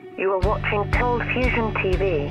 You are watching ColdFusion TV.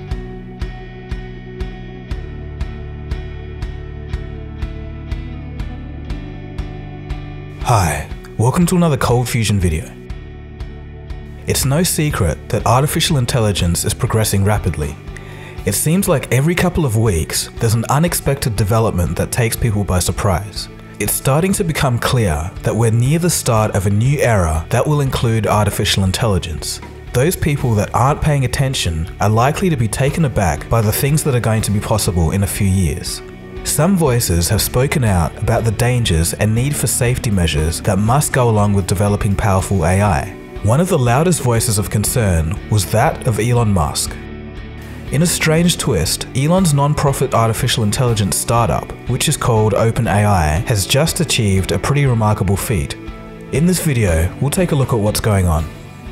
Hi, welcome to another ColdFusion video. It's no secret that artificial intelligence is progressing rapidly. It seems like every couple of weeks, there's an unexpected development that takes people by surprise. It's starting to become clear that we're near the start of a new era that will include artificial intelligence. Those people that aren't paying attention are likely to be taken aback by the things that are going to be possible in a few years. Some voices have spoken out about the dangers and need for safety measures that must go along with developing powerful AI. One of the loudest voices of concern was that of Elon Musk. In a strange twist, Elon's non-profit artificial intelligence startup, which is called OpenAI, has just achieved a pretty remarkable feat. In this video, we'll take a look at what's going on.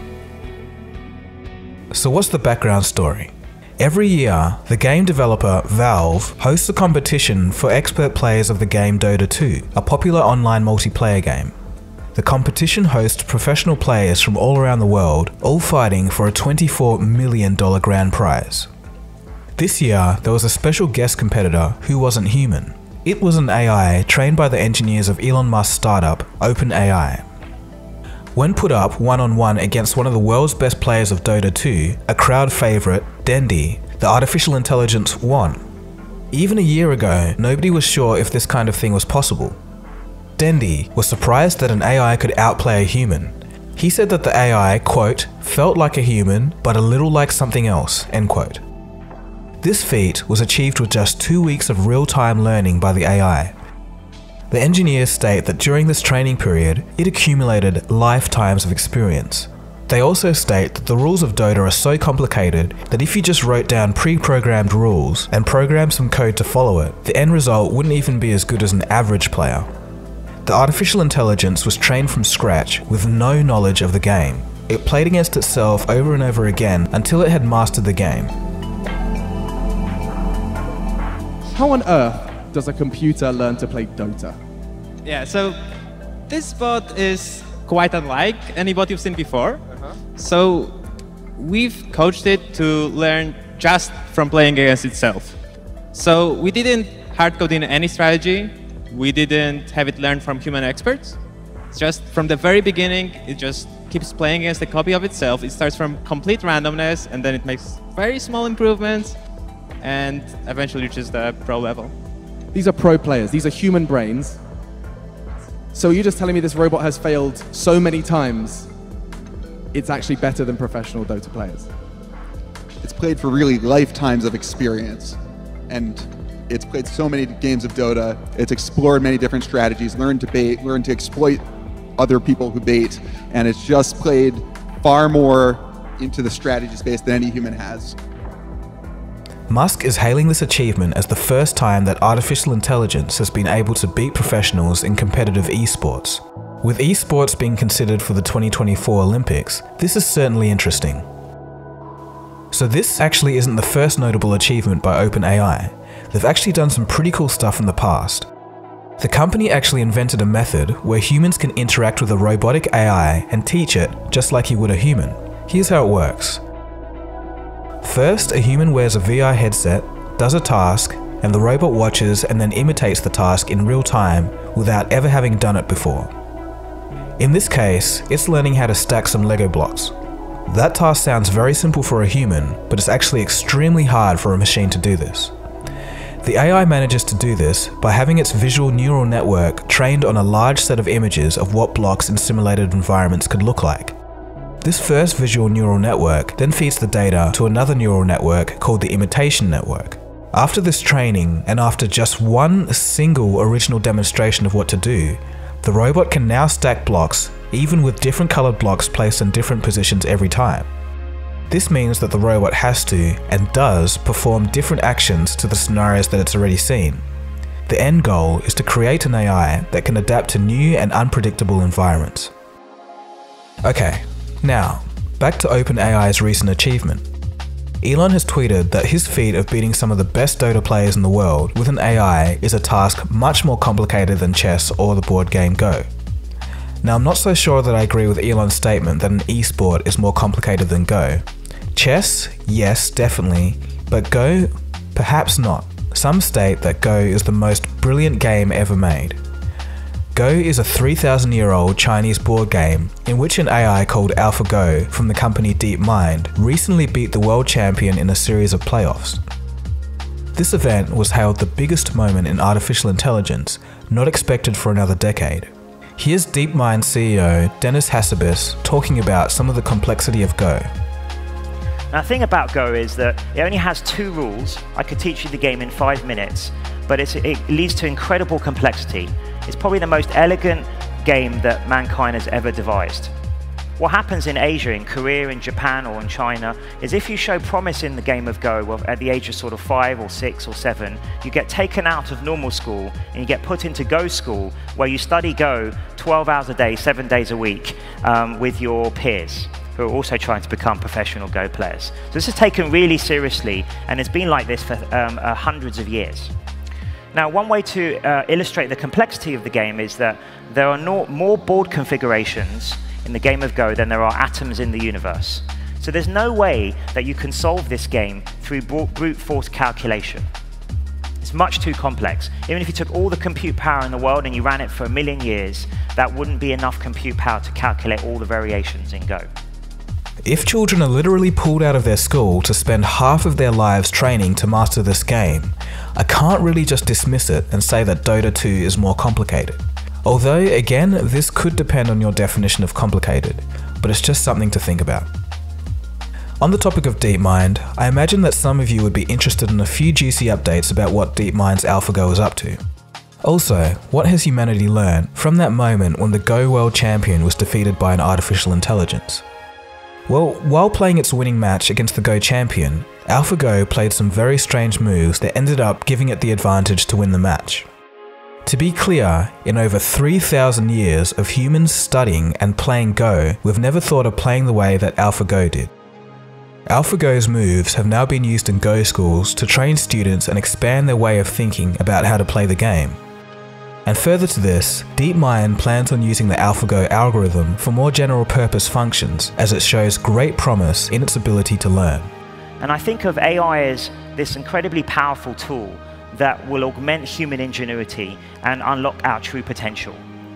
So what's the background story? Every year, the game developer Valve hosts a competition for expert players of the game Dota 2, a popular online multiplayer game. The competition hosts professional players from all around the world, all fighting for a $24 million grand prize. This year, there was a special guest competitor who wasn't human. It was an AI trained by the engineers of Elon Musk's startup, OpenAI. When put up one-on-one against one of the world's best players of Dota 2, a crowd favorite, Dendi, the artificial intelligence won. Even a year ago, nobody was sure if this kind of thing was possible. Dendi was surprised that an AI could outplay a human. He said that the AI, quote, felt like a human, but a little like something else, end quote. This feat was achieved with just 2 weeks of real-time learning by the AI. The engineers state that during this training period, it accumulated lifetimes of experience. They also state that the rules of Dota are so complicated that if you just wrote down pre-programmed rules and programmed some code to follow it, the end result wouldn't even be as good as an average player. The artificial intelligence was trained from scratch with no knowledge of the game. It played against itself over and over again until it had mastered the game. How on earth does a computer learn to play Dota? Yeah, so this bot is quite unlike any bot you've seen before. So we've coached it to learn just from playing against itself. So we didn't hard code in any strategy. We didn't have it learn from human experts. It's just from the very beginning, it just keeps playing against a copy of itself. It starts from complete randomness, and then it makes very small improvements, and eventually reaches the pro level. These are pro players. These are human brains. So you're just telling me this robot has failed so many times, it's actually better than professional Dota players? It's played for really lifetimes of experience. And it's played so many games of Dota. It's explored many different strategies, learned to bait, learned to exploit other people who bait. And it's just played far more into the strategy space than any human has. Musk is hailing this achievement as the first time that artificial intelligence has been able to beat professionals in competitive esports. With esports being considered for the 2024 Olympics, this is certainly interesting. So this actually isn't the first notable achievement by OpenAI. They've actually done some pretty cool stuff in the past. The company actually invented a method where humans can interact with a robotic AI and teach it just like you would a human. Here's how it works. First, a human wears a VR headset, does a task, and the robot watches and then imitates the task in real time without ever having done it before. In this case, it's learning how to stack some Lego blocks. That task sounds very simple for a human, but it's actually extremely hard for a machine to do this. The AI manages to do this by having its visual neural network trained on a large set of images of what blocks in simulated environments could look like. This first visual neural network then feeds the data to another neural network called the imitation network. After this training, and after just one single original demonstration of what to do, the robot can now stack blocks, even with different colored blocks placed in different positions every time. This means that the robot has to, and does, perform different actions to the scenarios that it's already seen. The end goal is to create an AI that can adapt to new and unpredictable environments. Okay. Now, back to OpenAI's recent achievement. Elon has tweeted that his feat of beating some of the best Dota players in the world with an AI is a task much more complicated than chess or the board game Go. Now, I'm not so sure that I agree with Elon's statement that an esport is more complicated than Go. Chess? Yes, definitely. But Go? Perhaps not. Some state that Go is the most brilliant game ever made. Go is a 3,000-year-old Chinese board game in which an AI called AlphaGo from the company DeepMind recently beat the world champion in a series of playoffs. This event was hailed the biggest moment in artificial intelligence, not expected for another decade. Here's DeepMind CEO Dennis Hassabis talking about some of the complexity of Go. Now, the thing about Go is that it only has 2 rules. I could teach you the game in 5 minutes, but it leads to incredible complexity. It's probably the most elegant game that mankind has ever devised. What happens in Asia, in Korea, in Japan, or in China, is if you show promise in the game of Go, well, at the age of sort of 5 or 6 or 7, you get taken out of normal school and you get put into Go school, where you study Go 12 hours a day, 7 days a week, with your peers, who are also trying to become professional Go players. So this is taken really seriously, and it's been like this for hundreds of years. Now, one way to illustrate the complexity of the game is that there are more board configurations in the game of Go than there are atoms in the universe. So there's no way that you can solve this game through brute force calculation. It's much too complex. Even if you took all the compute power in the world and you ran it for 1,000,000 years, that wouldn't be enough compute power to calculate all the variations in Go. If children are literally pulled out of their school to spend half of their lives training to master this game, I can't really just dismiss it and say that Dota 2 is more complicated. Although, again, this could depend on your definition of complicated, but it's just something to think about. On the topic of DeepMind, I imagine that some of you would be interested in a few juicy updates about what DeepMind's AlphaGo is up to. Also, what has humanity learned from that moment when the Go world champion was defeated by an artificial intelligence? Well, while playing its winning match against the Go champion, AlphaGo played some very strange moves that ended up giving it the advantage to win the match. To be clear, in over 3,000 years of humans studying and playing Go, we've never thought of playing the way that AlphaGo did. AlphaGo's moves have now been used in Go schools to train students and expand their way of thinking about how to play the game. And further to this, DeepMind plans on using the AlphaGo algorithm for more general purpose functions, as it shows great promise in its ability to learn. And I think of AI as this incredibly powerful tool that will augment human ingenuity and unlock our true potential.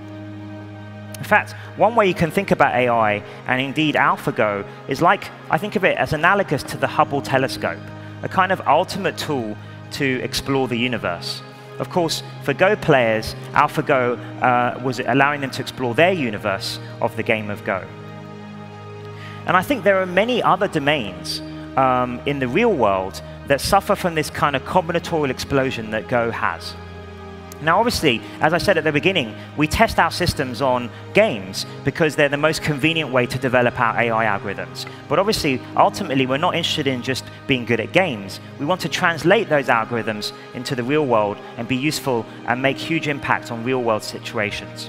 In fact, one way you can think about AI, and indeed AlphaGo, is like, I think of it as analogous to the Hubble telescope, a kind of ultimate tool to explore the universe. Of course, for Go players, AlphaGo was allowing them to explore their universe of the game of Go. And I think there are many other domains in the real world that suffer from this kind of combinatorial explosion that Go has. Now, obviously, as I said at the beginning, we test our systems on games because they're the most convenient way to develop our AI algorithms. But obviously, ultimately, we're not interested in just being good at games. We want to translate those algorithms into the real world and be useful and make huge impacts on real-world situations.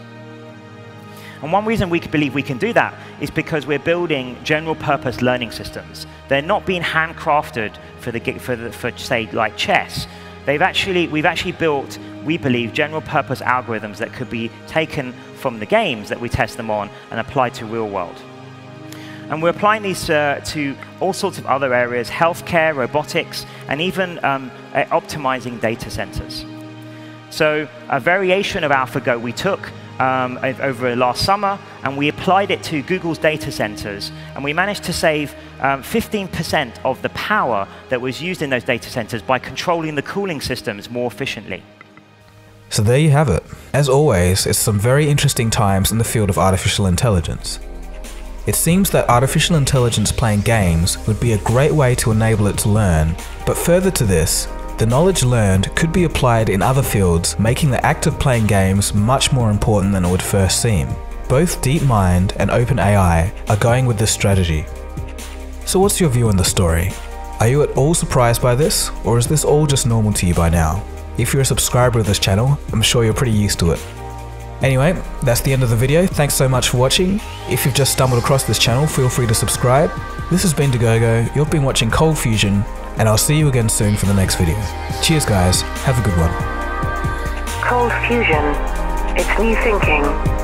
And one reason we believe we can do that is because we're building general-purpose learning systems. They're not being handcrafted for say, like chess. We've actually built, we believe, general-purpose algorithms that could be taken from the games that we test them on and applied to real world. And we're applying these to all sorts of other areas: healthcare, robotics, and even optimizing data centers. So a variation of AlphaGo we took over last summer, and we applied it to Google's data centers, and we managed to save 15% of the power that was used in those data centers by controlling the cooling systems more efficiently. So there you have it. As always, it's some very interesting times in the field of artificial intelligence. It seems that artificial intelligence playing games would be a great way to enable it to learn, but further to this, the knowledge learned could be applied in other fields, making the act of playing games much more important than it would first seem. Both DeepMind and OpenAI are going with this strategy. So what's your view on the story? Are you at all surprised by this, or is this all just normal to you by now? If you're a subscriber of this channel, I'm sure you're pretty used to it. Anyway, that's the end of the video. Thanks so much for watching. If you've just stumbled across this channel, feel free to subscribe. This has been Dagogo, you've been watching ColdFusion, and I'll see you again soon for the next video. Cheers guys, have a good one. ColdFusion. It's new thinking.